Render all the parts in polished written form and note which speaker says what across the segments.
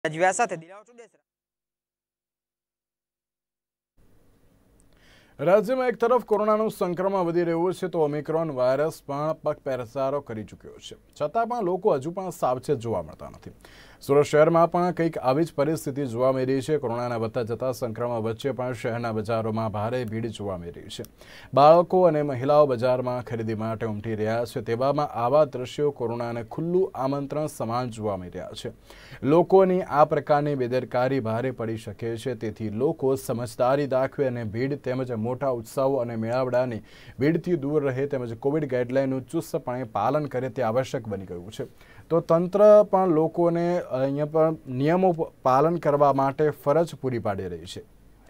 Speaker 1: રજવ્યા સાથે દિલાવર ચુડેસરા।
Speaker 2: राज्य में एक तरफ कोरोना संक्रमण वधी रह्युं छे तो ओमिक्रॉन वायरस पण पगपेरसारो करी चूक्यो छे, छतां पण लोको हजू पण सावचेत जोवा मळता नथी। सूरत शहर में पण कंईक आवी ज परिस्थिति जोवा मळी रही छे। कोरोनाना વધતા जता संक्रमण वच्चे पण शहरना बजारों में भारे भीड़ जोवा मळी रही छे। बाळको अने महिलाओं बजार में खरीदी माटे उमटी रह्या छे, तेवामां आवा दृश्यो कोरोनाने खुल्लुं आमंत्रण समान जोवा मळी रह्या छे। लोकोनी आ प्रकारनी बेदरकारी भारे पड़ी शके छे, तेथी लोको समझदारी दाखवे अने भीड़ तेमज मोटा उत्सवों और मेळावडानी भीड़थी दूर रहे तेमज कोविड गाइडलाइननुं चुस्तपणे पालन करे ते आवश्यक बनी गयुं छे। तो तंत्र पण लोकोने अहींया पण नियमों पालन करवा माटे फरज पूरी पाडी रही छे।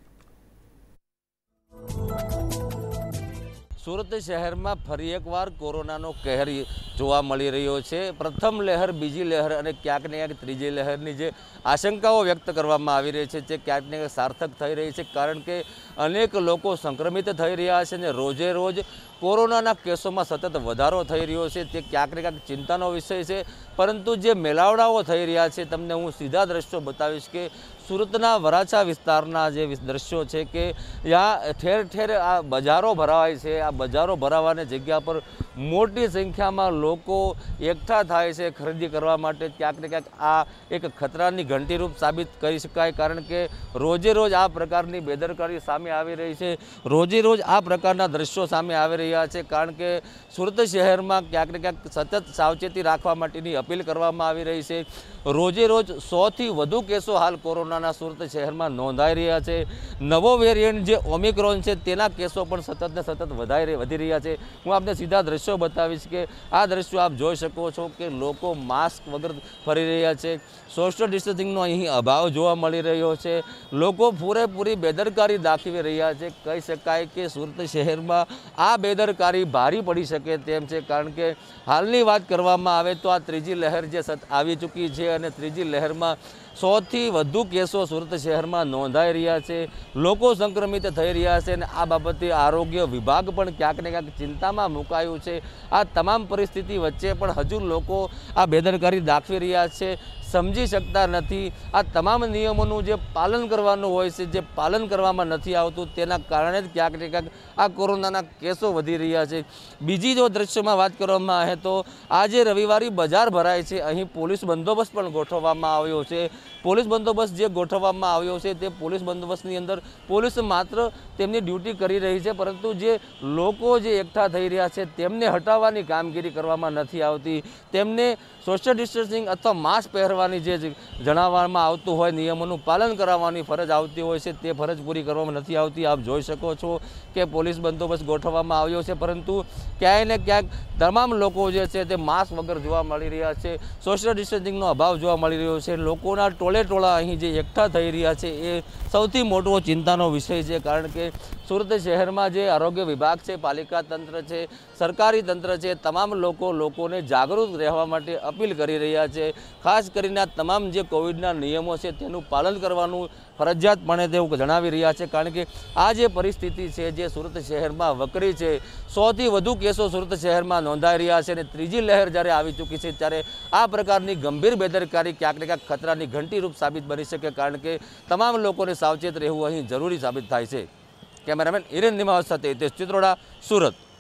Speaker 3: सूरत शहर में फरी एकवार कोरोनानो कहर जोवा मळी रह्यो छे। प्रथम लहर, बीजी लहर अने क्यांक ने क्यांक त्रीजी लहरनी जे आशंकाओ व्यक्त करवामां आवी रही छे ते क्यांक ने क्यांक सार्थक थई रही छे, कारण के अनेक लोको संक्रमित थई रह्या छे ने रोजे रोज कोरोनाना केसोमां सतत वधारो थई रह्यो छे ते क्यांक ने क्यांक चिंतानो विषय छे। परंतु जे मेळावडाओ थई रह्या छे तमने हूँ सीधा दृश्यो बतावीश के सूरतना वराछा विस्तारना जे दृश्यो छे के यहाँ ठेर ठेर आ बजारो भरावाय छे। आ बजारो भरावानी जग्या पर मोटी संख्या में लोको एकठा थाय छे खरीदी करवा माटे। क्यांक ने क्यांक आ एक खतरानी घंटी रूप साबित करी शकाय, कारण के रोजे रोज आ प्रकारनी बेदरकारी सामे आवी रही छे। रोजे रोज आ प्रकारना दृश्यो सामे आवी रह्या छे, कारण के सूरत शहर में क्यांक ने क्यांक सतत सावचेती राखवा माटेनी अपील करवामां आवी रही छे। रोजे रोज 100 थी वधु केसो हाल कोरोनाना सूरत शहर में नोंधाई रह्या छे। नवो वेरियंट जे ओमिक्रॉन छे तेना केसो पण सतत ने सतत वधी रह्या छे। हूँ आपने सीधा दृश्यो बतावीश के आ दृश्यो आप जोई शको छो कि लोको मास्क वगर फरी रह्या छे। सोशल डिस्टन्सिंगनो અહીં અભાવ જોવા મળી રહ્યો છે। લોકો પૂરેપૂરી બેદરકારી દાખવી રહ્યા છે। કહી શકાય કે સુરત શહેરમાં આ બેદરકારી ભારી પડી શકે તેમ છે, કારણ કે હાલની વાત કરવામાં આવે તો આ ત્રીજી લહેર જે આવી ચૂકી છે અને ત્રીજી લહેરમાં 100 થી વધુ કેસો सूरत शहर में नोंधाई रह्या छे। लोको संक्रमित थई रह्या छे अने आ बाबते आरोग्य विभाग पण क्यांक ने क्यांक चिंता में मुकायुं छे। आ तमाम परिस्थिति वच्चे पण हजू लोको आ बेदरकारी दाखवी रह्या छे, समझी शकता नथी। आ तमाम नियमोनुं जे पालन करवानुं होय छे, जे पालन करवामां नथी आवतुं तेना कारणे ज क्यांक ने क्यांक आ कोरोनाना केसो वधी रह्या छे। बीजी जो दृश्यमां वात करवामां आवे तो आजे रविवारी बजार भराय छे, અહીં પોલીસ બંદોબસ્ત પણ ગોઠવવામાં આવ્યો છે। પોલીસ બંદોબસ્ત જે ગોઠવવામાં આવ્યો છે તે પોલીસ બંદોબસ્તની અંદર પોલીસ માત્ર તેમની ડ્યુટી કરી રહી છે, પરંતુ જે લોકો જે એકઠા થઈ રહ્યા છે તેમને હટાવવાની કામગીરી કરવામાં નથી આવતી। તેમને સોશિયલ ડિસ્ટન્સિંગ અથવા માસ્ક પહેરવાની જે જણાવવામાં આવતું હોય, નિયમોનું પાલન કરાવવાની ફરજ આવતી હોય છે તે ફરજ પૂરી કરવામાં નથી આવતી। આપ જોઈ શકો છો કે પોલીસ બંદોબસ્ત ગોઠવવામાં આવ્યો છે, પરંતુ ક્યાંય ને ક્યાંક તમામ લોકો જે છે તે માસ્ક વગર જોવા મળી રહ્યા છે। સોશિયલ ડિસ્ટન્સિંગનો અભાવ જોવા મળી રહ્યો છે। લોકોના ટોળે ટોળા અહીં જે એકઠા થઈ રહ્યા છે એ સૌથી મોટો ચિંતાનો વિષય છે, કારણ કે सूरत शहर में जे आरोग्य विभाग है, पालिका तंत्र है, सरकारी तंत्र है, तमाम लोकोने जागृत रहवा माटे अपील करी रह्या छे। खास करीने तमाम जे कोविडना नियमों है तेनुं पालन करवानुं फरजियातपणे तेवुं जणावी रह्या छे, कारण के आ जे परिस्थिति है जे सूरत शहर में वकरी है। 100 थी वधु केसो सूरत शहर में नोंधाई रह्या छे अने त्रीजी लहर ज्यारे आवी चूकी है त्यारे आ प्रकारनी गंभीर बेदरकारी क्यांक ने क्यांक खतरानी घंटी रूप साबित बनी शके, कारण के तमाम लोकोने सावचेत रहेवुं અહીં જરૂરી સાબિત થાય છે। कैमरामेन हिरेन निमावत साथे हितेश चित्रोड़ा, सूरत।